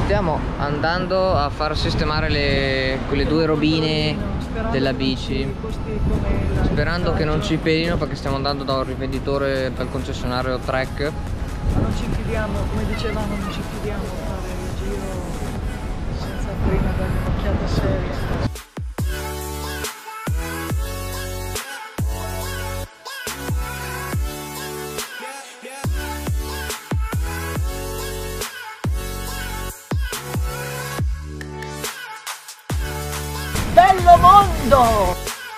Stiamo andando a far sistemare quelle due robine della bici, sperando che non ci pelino, perché stiamo andando da un rivenditore, dal concessionario Trek. Ma non ci fidiamo, come dicevamo, non ci fidiamo a fare il giro senza prima dargli un'occhiata seria. Bello mondo!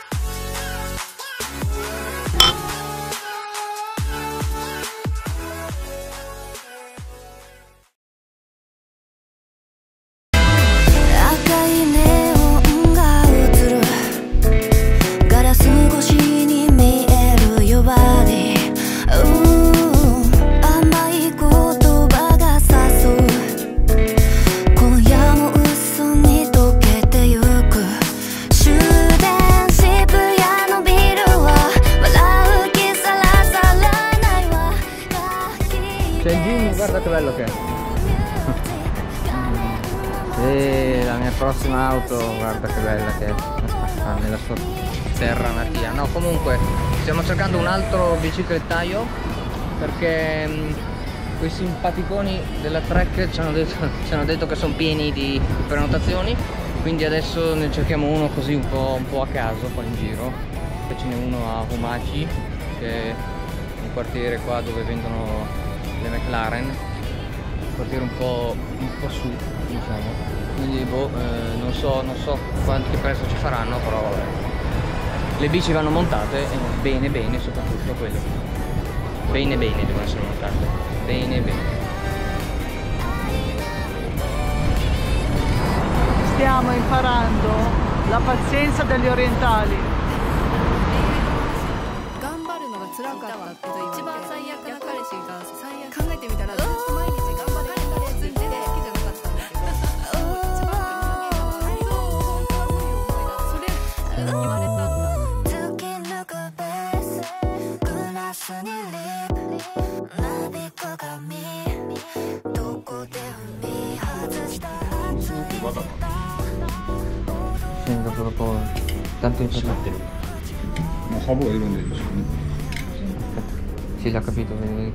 C'è il Jimmy, guarda che bello che è. E la mia prossima auto, guarda che bella che è, nella sua terra natia. No, comunque stiamo cercando un altro biciclettaio, perché quei simpaticoni della Trek ci hanno detto che sono pieni di prenotazioni, quindi adesso ne cerchiamo uno così un po' a caso qua in giro. Poi ce n'è uno a Humaci, che è un quartiere qua dove vendono le McLaren, un quartiere un po' su, diciamo. Quindi boh, non so che prezzo ci faranno, però vabbè. Le bici vanno montate bene, soprattutto quello. Bene devono essere montate. Bene. Stiamo imparando la pazienza degli orientali. Dopo tanto incerto. Ma Habo 이런 데 있지. Sì, l'ho capito, vedi.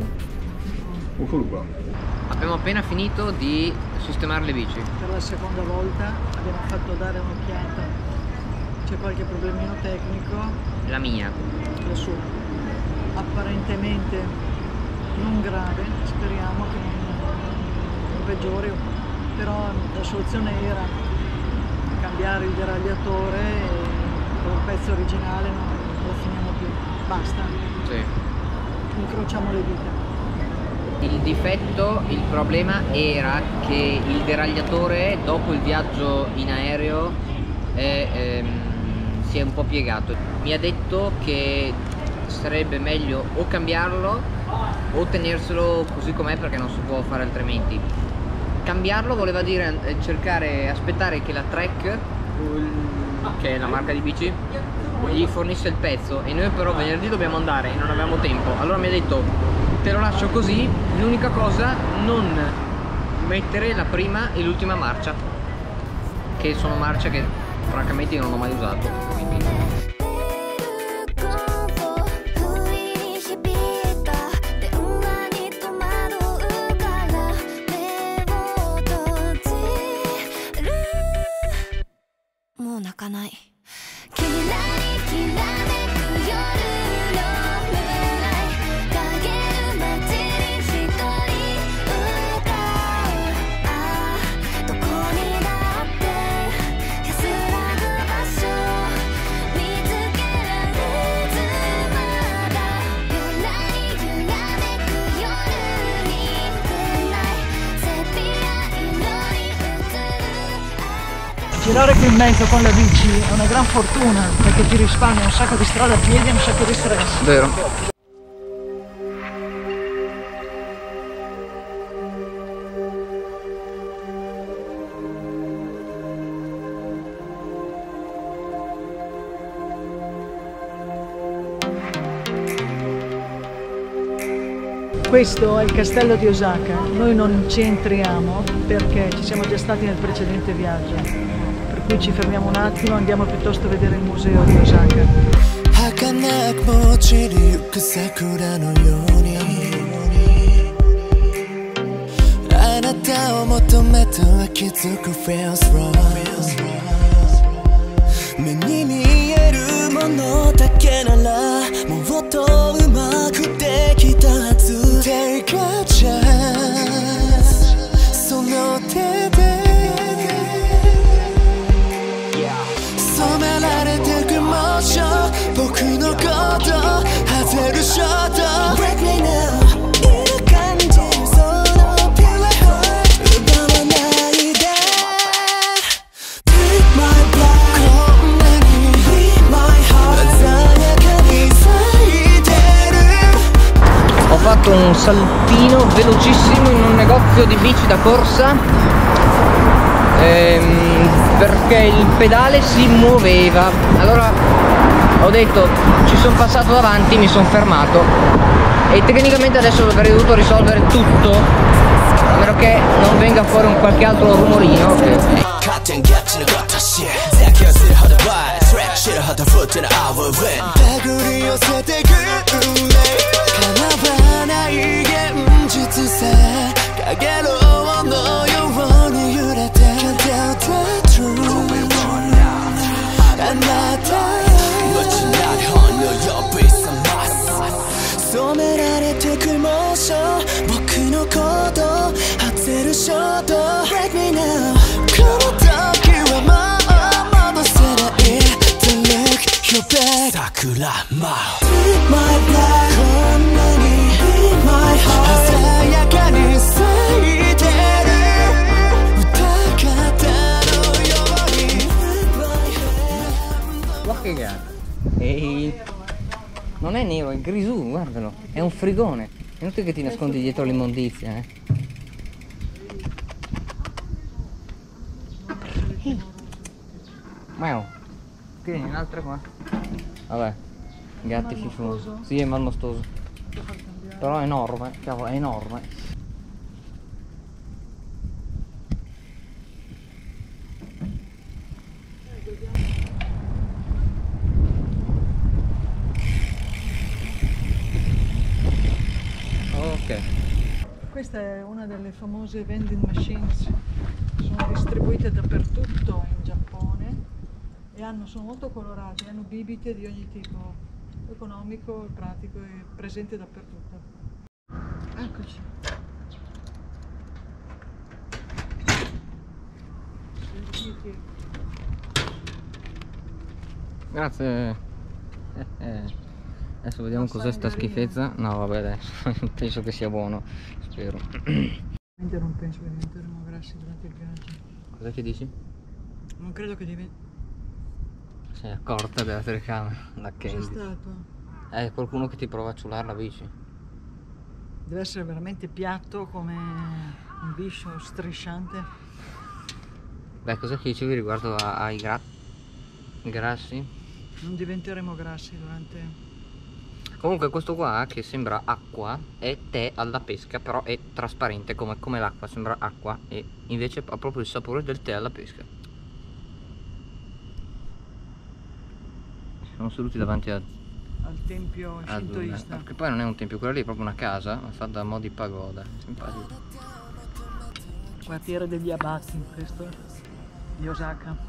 Abbiamo appena finito di sistemare le bici. Per la seconda volta abbiamo fatto dare un'occhiata. C'è qualche problemino tecnico. La mia. La sua. Apparentemente non grave, speriamo che non peggiori, però la soluzione era cambiare il deragliatore e con il pezzo originale non lo finiamo più. Basta. Sì. Incrociamo le dita. Il difetto, il problema era che il deragliatore dopo il viaggio in aereo si è un po' piegato. Mi ha detto che sarebbe meglio o cambiarlo o tenerselo così com'è, perché non si può fare altrimenti. Cambiarlo voleva dire aspettare che la Trek, che è la marca di bici, gli fornisse il pezzo, e noi però venerdì dobbiamo andare e non abbiamo tempo. Allora mi ha detto: te lo lascio così, l'unica cosa, non mettere la prima e l'ultima marcia, che sono marce che francamente io non ho mai usato, quindi. Girare qui in mezzo con la bici è una gran fortuna, perché ti risparmia un sacco di strada a piedi e un sacco di stress. Vero. Questo è il castello di Osaka, noi non ci entriamo perché ci siamo già stati nel precedente viaggio, per cui ci fermiamo un attimo, andiamo piuttosto a vedere il museo di Osaka. Ho fatto un saltino velocissimo in un negozio di bici da corsa perché il pedale si muoveva. Allora ho detto, ci sono passato davanti, mi sono fermato e tecnicamente adesso avrei dovuto risolvere tutto, a meno che non venga fuori un qualche altro rumorino Guarda che gatto. Non è nero, è grisù, guardalo, è un frigone. È inutile che ti nascondi dietro l'immondizia, Wow. Tieni un'altra qua. Vabbè, gatti schifosi. Sì, è malmostoso. Però è enorme, cavolo, è enorme. Ok. Questa è una delle famose vending machines, sono distribuite dappertutto in Giappone e sono molto colorate, hanno bibite di ogni tipo, economico, pratico e presente dappertutto. Eccoci. Grazie. Adesso vediamo cos'è sta schifezza. No vabbè, adesso penso che sia buono, spero. Non penso che diventeremo grassi durante il viaggio. Cosa che dici? Non credo che diventi. Sei accorta della telecamera, la C'è Candy. stato. Qualcuno che ti prova a ciulare la bici. Deve essere veramente piatto come un biscio strisciante. Beh, cosa che dicevi riguardo ai grassi? Non diventeremo grassi durante. Comunque questo qua che sembra acqua è tè alla pesca, però è trasparente come l'acqua, sembra acqua e invece ha proprio il sapore del tè alla pesca. Siamo seduti davanti al tempio shintoista. Perché poi non è un tempio, quello lì è proprio una casa, ma fatta a mo' di pagoda, simpatico. Quartiere degli abati, questo di Osaka.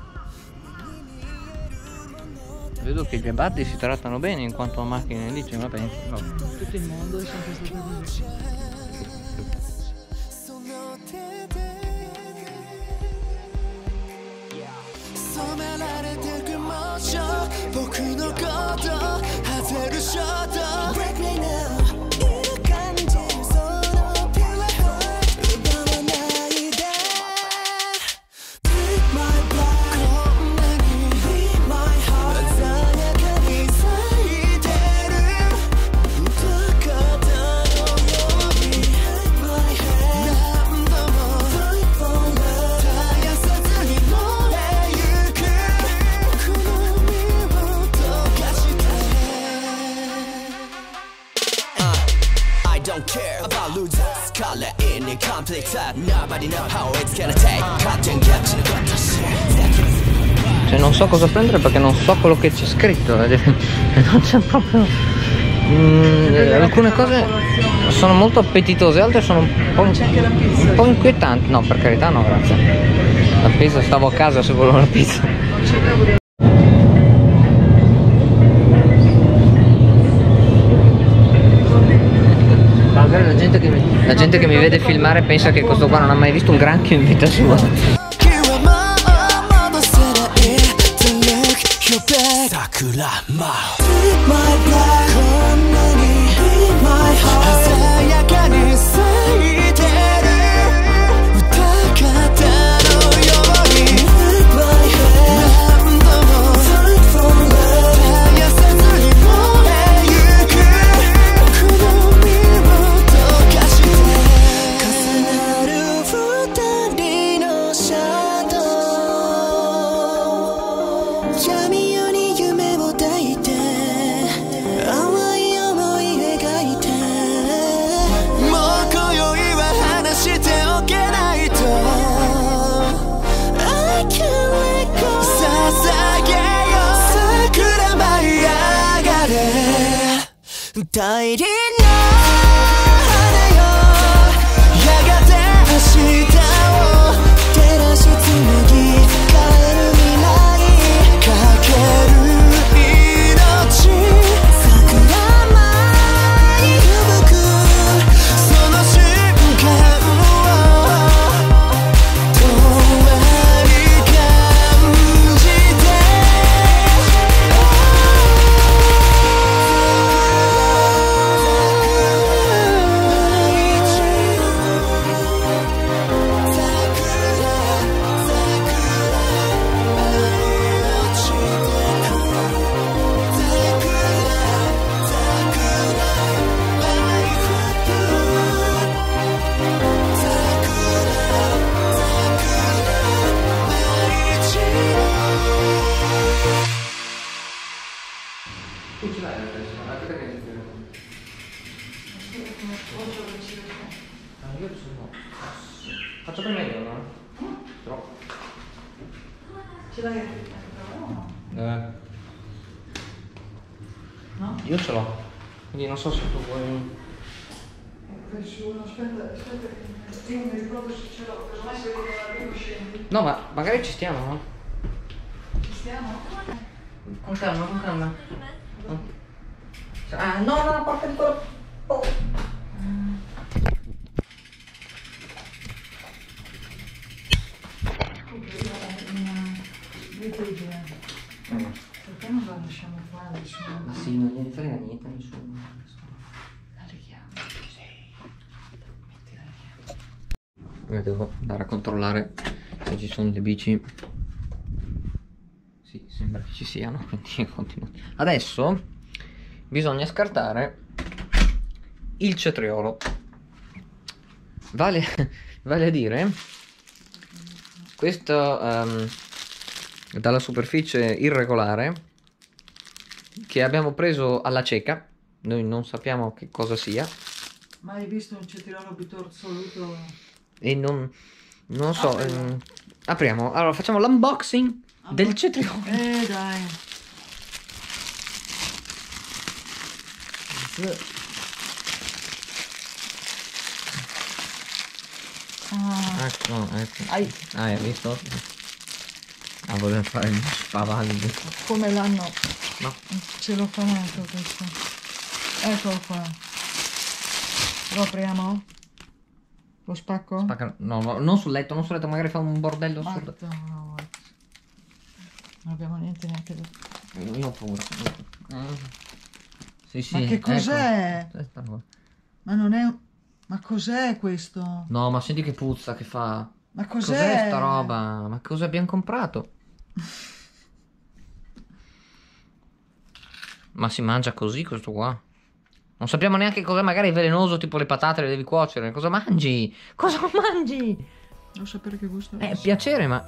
Vedo che gli abati si trattano bene in quanto a macchine lì, ce la pensi? No. Tutto il mondo è sempre stato così. Cioè non so cosa prendere perché non so quello che c'è scritto. Non c'è proprio. Alcune cose sono molto appetitose, altre sono un po' inquietanti. No, per carità no, grazie. La pizza, stavo a casa se volevo la pizza. Magari la gente che mi vede filmare pensa che questo qua non ha mai visto un granchio in vita sua. Faccio prima io, no? Troppo. Ce l'hai? No? Io ce l'ho. Quindi non so se tu vuoi. Aspetta, io non mi ricordo se ce l'ho, casomai se vedo che arrivo scendi. No, ma magari ci stiamo, no? Ci stiamo? Con calma, con calma. Ah, no, no, porta di quello. Oh. Perché non la lasciamo fare? Ma sì, non gliene frega niente a nessuno. La leghiamo. Metti la leghiamo. Io devo andare a controllare se ci sono le bici. Sì, sembra che ci siano, quindi continuo. Adesso bisogna scartare il cetriolo. Vale a dire, questo dalla superficie irregolare che abbiamo preso alla cieca, noi non sappiamo che cosa sia. Mai visto un cetriolo bitorzoluto? E non so, apriamo, allora facciamo l'unboxing del cetriolo. Dai. Ecco. Hai visto? A voler fare gli spavaldi. Come l'hanno No. celofaнаto questo. Eccolo qua. Lo apriamo? Lo spacco? Spacca, no, non sul letto, magari fa un bordello sul. No, non abbiamo niente neanche da... Io ho paura. Sì, Ma che cos'è? Ecco. Ma non è... Ma cos'è questo? No, ma senti che puzza che fa. Ma cos'è? Cos'è sta roba? Ma cosa abbiamo comprato? Ma si mangia così questo qua? Non sappiamo neanche cos'è, magari è velenoso, tipo le patate le devi cuocere. Cosa mangi? Cosa mangi? Non sapere che gusto è. Piacere, ma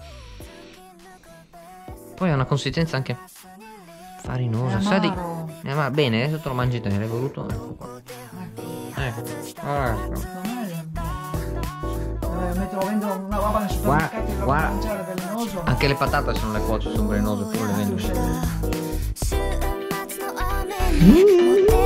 poi ha una consistenza anche farinosa. Sa di... Bene, adesso te lo mangi te, l'hai voluto? Ecco qua. Ecco. Non è te lo vendono una roba nel supermercato, il Guarda. mangiare è velenoso. Anche le patate se non le cuoci sono velenose, pure le vendono. 週末の雨に